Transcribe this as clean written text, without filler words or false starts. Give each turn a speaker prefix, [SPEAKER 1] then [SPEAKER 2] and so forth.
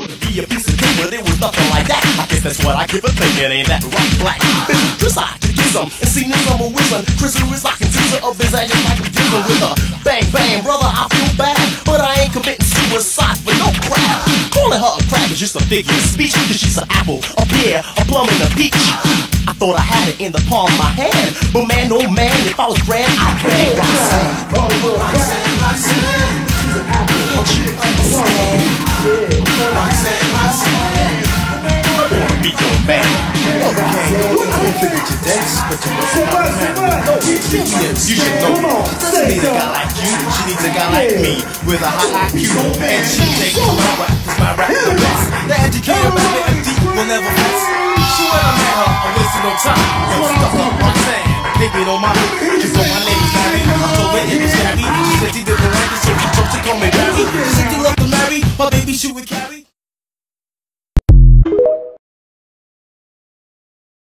[SPEAKER 1] to be a piece of cake, but it was nothing like that. I guess that's what I give a thing, it ain't that right black. Chris, I could get some, and see no summer wisdom. Chris, who is like a teaser of his ass, like a dealer with a bang, bang, brother, I feel bad, but I ain't committing suicide for no crap. Calling her a crab is just a figure of speech, cause she's an apple, a pear, a plum, and a peach. I thought I had it in the palm of my hand, but man, oh man, if I was grand, I'd bang Roxanne. Roxanne, Roxanne, she's an apple, don't you understand? Roxanne, Roxanne, I wanna be your man. I don't think that you dance, but you know you should know. Doesn't need a guy like you, she needs a guy like me with a high IQ, and she takes my rap, cause my rap is the best. The educated rap, the deep will never miss. She when I met her, I'm wasting no time. Yo, stuck up Roxanne, baby, don't mind me. Just know my name is Larry, I told her it was Gabby. She said she didn't like it, so she chose to call me Barry. She said she loved to marry, my baby she would carry.